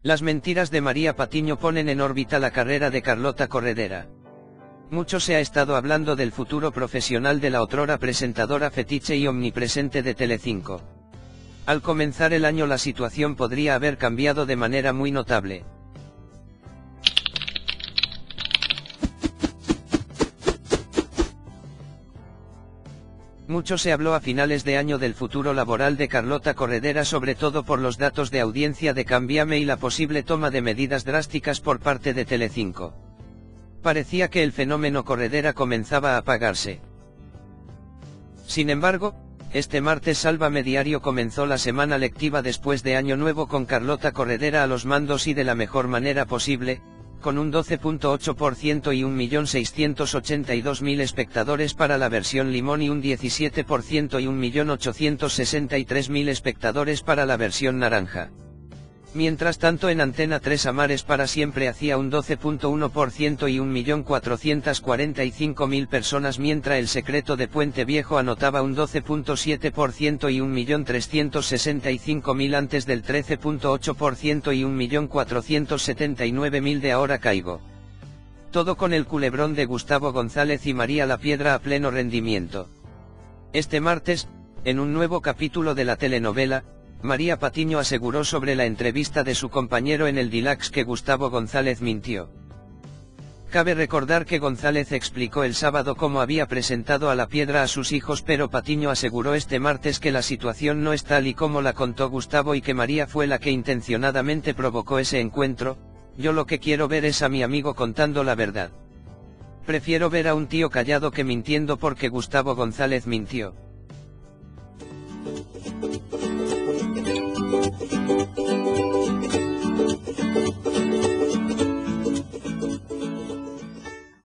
Las mentiras de María Patiño ponen en órbita la carrera de Carlota Corredera. Mucho se ha estado hablando del futuro profesional de la otrora presentadora fetiche y omnipresente de Telecinco. Al comenzar el año la situación podría haber cambiado de manera muy notable. Mucho se habló a finales de año del futuro laboral de Carlota Corredera, sobre todo por los datos de audiencia de Cámbiame y la posible toma de medidas drásticas por parte de Telecinco. Parecía que el fenómeno Corredera comenzaba a apagarse. Sin embargo, este martes Sálvame Diario comenzó la semana lectiva después de Año Nuevo con Carlota Corredera a los mandos y de la mejor manera posible, con un 12.8% y 1.682.000 espectadores para la versión limón y un 17% y 1.863.000 espectadores para la versión naranja. Mientras tanto en Antena 3 Amares para siempre hacía un 12.1% y 1.445.000 personas, mientras El secreto de Puente Viejo anotaba un 12.7% y 1.365.000 antes del 13.8% y 1.479.000 de Ahora Caigo. Todo con el culebrón de Gustavo González y María La Piedra a pleno rendimiento. Este martes, en un nuevo capítulo de la telenovela, María Patiño aseguró sobre la entrevista de su compañero en el Dilax que Gustavo González mintió. Cabe recordar que González explicó el sábado cómo había presentado a La Piedra a sus hijos, pero Patiño aseguró este martes que la situación no es tal y como la contó Gustavo y que María fue la que intencionadamente provocó ese encuentro. Yo lo que quiero ver es a mi amigo contando la verdad. Prefiero ver a un tío callado que mintiendo, porque Gustavo González mintió.